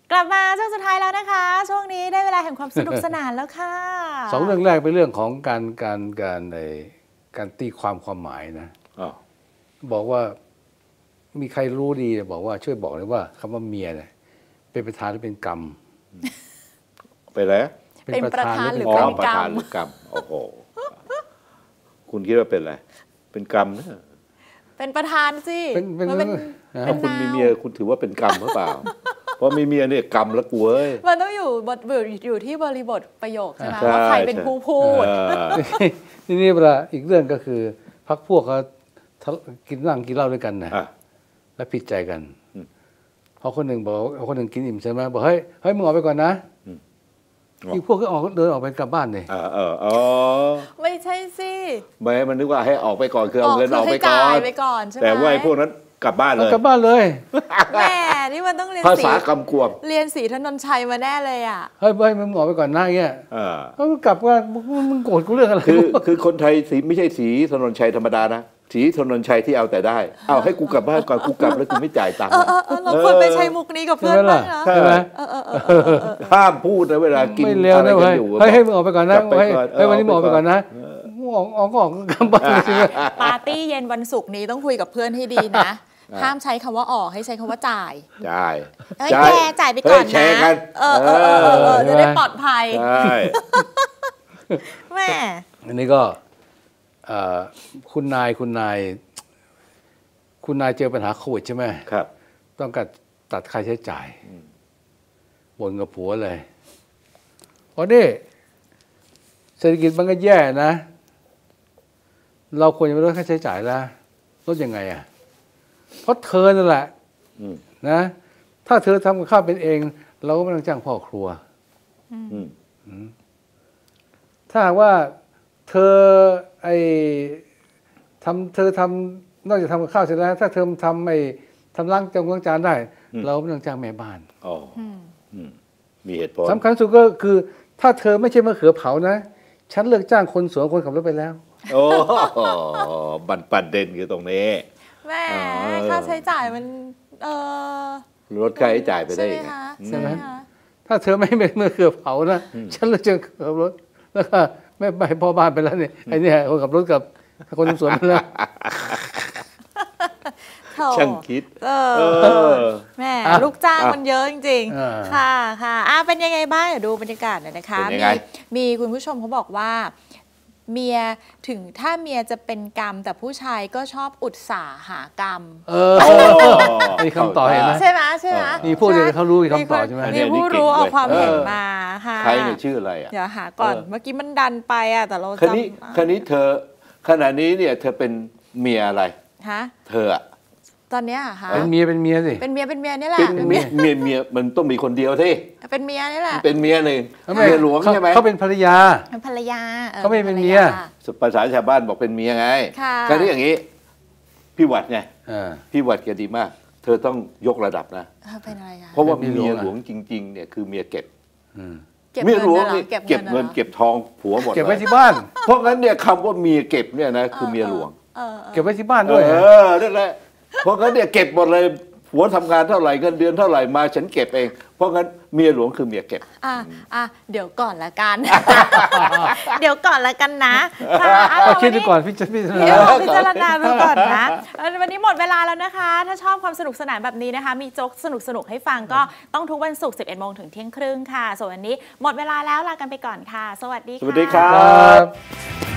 กลับมาช่วงสุดท้ายแล้วนะคะช่วงนี้ได้เวลาแห่งความสนุกสนานแล้วค่ะสองเรื่องแรกเป็นเรื่องของการตีความหมายนะบอกว่ามีใครรู้ดีบอกว่าช่วยบอกเลยว่าคำว่าเมียเนี่ยเป็นประธานหรือเป็นกรรมเป็นอะไรเป็นประธานหรือเป็นกรรมโอ้โหคุณคิดว่าเป็นอะไรเป็นกรรมนะเป็นประธานสิถ้าคุณมีเมียคุณถือว่าเป็นกรรมหรือเปล่าเพราะมีเมียเนี่ยกรรมแล้วกูเอ้ยมันต้องอยู่ที่บริบทประโยคใช่ไหมว่าใครเป็นผู้พูดทีนี้เวลาอีกเรื่องก็คือพรรคพวกเขากินเหล้าด้วยกันนะแล้วผิดใจกันพอคนหนึ่งบอกคนหนึ่งกินอิ่มใช่ไหมบอกเฮ้ยมึงออกไปก่อนนะอีกพวกก็เดินออกไปกลับบ้านเลยไม่ใช่สิไม่มันนึกว่าให้ออกไปก่อนคือเอาเงินออกไปก่อนใช่ไหมแต่ว่าไอ้พวกนั้นกลับบ้านเลยแม่นี่มันต้องเรียนภาษากำกวมเรียนศรีถนนชัยมาแน่เลยอ่ะเฮ้ยมึงออกไปก่อนหน้าเงี้ยเขากลับว่ามึงโกรธกูเรื่องอะไรคือคนไทยสีไม่ใช่สีถนนชัยธรรมดานะสีถนนชัยที่เอาแต่ได้เอาให้กูกลับบ้านก่อนกูกลับแล้วกูไม่จ่ายตังค์เราควรไปใช้มุกนี้กับเพื่อนบ้างนะใช่ไหมห้ามพูดนะเวลากินอะไรกันอยู่ให้มึงออกไปก่อนนะให้วันนี้มึงออกไปก่อนนะออกกลับบ้านปาร์ตี้เย็นวันศุกร์นี้ต้องคุยกับเพื่อนให้ดีนะห้ามใช้คำว่าออกให้ใช้คำว่าจ่ายแกจ่ายไปก่อนนะจะได้ปลอดภัยแม่อันนี้ก็คุณนายเจอปัญหาโควิดใช่ไหมครับต้องการตัดค่าใช้จ่ายบ่นกับผัวเลยเพราะนี่เศรษฐกิจมันก็แย่นะเราควรจะลดค่าใช้จ่ายแล้วลดยังไงอ่ะเพราะเธอนั่นแหละนะถ้าเธอทำกับข้าวเป็นเองเราก็ไม่ต้องจ้างพ่อครัวถ้าว่าเธอทำนอกจากทำกับข้าวเสร็จแล้วถ้าเธอทำล้างจานได้เราไม่ต้องจ้างแม่บ้านมีเหตุผลสำคัญสุดก็คือถ้าเธอไม่ใช่มะเขือเผานะฉันเลิกจ้างคนสวนคนขับรถไปแล้วโอ้ประเด็นคือตรงนี้แม่ค่าใช้จ่ายมันลดค่าใช้จ่ายไปได้ใช่ไหมถ้าเธอไม่เป็นมะเขือเผานะฉันเลิกจ้างขับรถแล้วก็แม่ไปพ่อบ้านไปแล้วเนี่ยไอ้นี่คนขับรถกับคนทำสวนไปแล้วช่างคิดแม่ลูกจ้างมันเยอะจริงๆค่ะเป็นยังไงบ้างเดี๋ยวดูบรรยากาศหน่อยนะคะมีคุณผู้ชมเขาบอกว่าเมียถึงถ้าเมียจะเป็นกรรมแต่ผู้ชายก็ชอบอุตส่าห์หากรรมมีคำตอบเห็นไหมใช่ไหมมีผู้เดียวเขารู้มีคำตอบใช่ไหมมีผู้รู้เอาความเห็นมาค่ะใครเนี่ยชื่ออะไรเดี๋ยวหาก่อนเมื่อกี้มันดันไปแต่เราจำคันนี้เธอขณะนี้เนี่ยเธอเป็นเมียอะไรเธอตอนนี้ค่ะเป็นเมียสิเป็นเมียนี่แหละเป็นเมียมันต้องมีคนเดียวที่เป็นเมียนี่แหละเป็นเมียหนึ่งเมียหลวงใช่ไหมเขาเป็นภรรยาเขาไม่เป็นเมียภาษาชาวบ้านบอกเป็นเมียไงคราวนี้อย่างนี้พี่วัดไงพี่วัดแกดีมากเธอต้องยกระดับนะเป็นอะไรคะเพราะว่าเมียหลวงจริงๆเนี่ยคือเมียเก็บเมียหลวงนี่เก็บเงินเก็บทองผัวหมดเก็บไว้ที่บ้านเพราะงั้นเนี่ยคำว่าเมียเก็บเนี่ยนะคือเมียหลวงเก็บไว้ที่บ้านด้วยนั่นแหละเพราะงั้นเนี่ยเก็บหมดเลยผัวทำงานเท่าไหร่เงินเดือนเท่าไหร่มาฉันเก็บเองเพราะงั้นเมียหลวงคือเมียเก็บเดี๋ยวก่อนละกันเดี๋ยวก่อนละกันนะคิดดูก่อนพิจารณาดูก่อนนะวันนี้หมดเวลาแล้วนะคะถ้าชอบความสนุกสนานแบบนี้นะคะมีโจ๊กสนุกให้ฟังก็ต้องทุกวันศุกร์ 11 โมงถึงเที่ยงครึ่งค่ะส่วนวันนี้หมดเวลาแล้วลากันไปก่อนค่ะสวัสดีครับ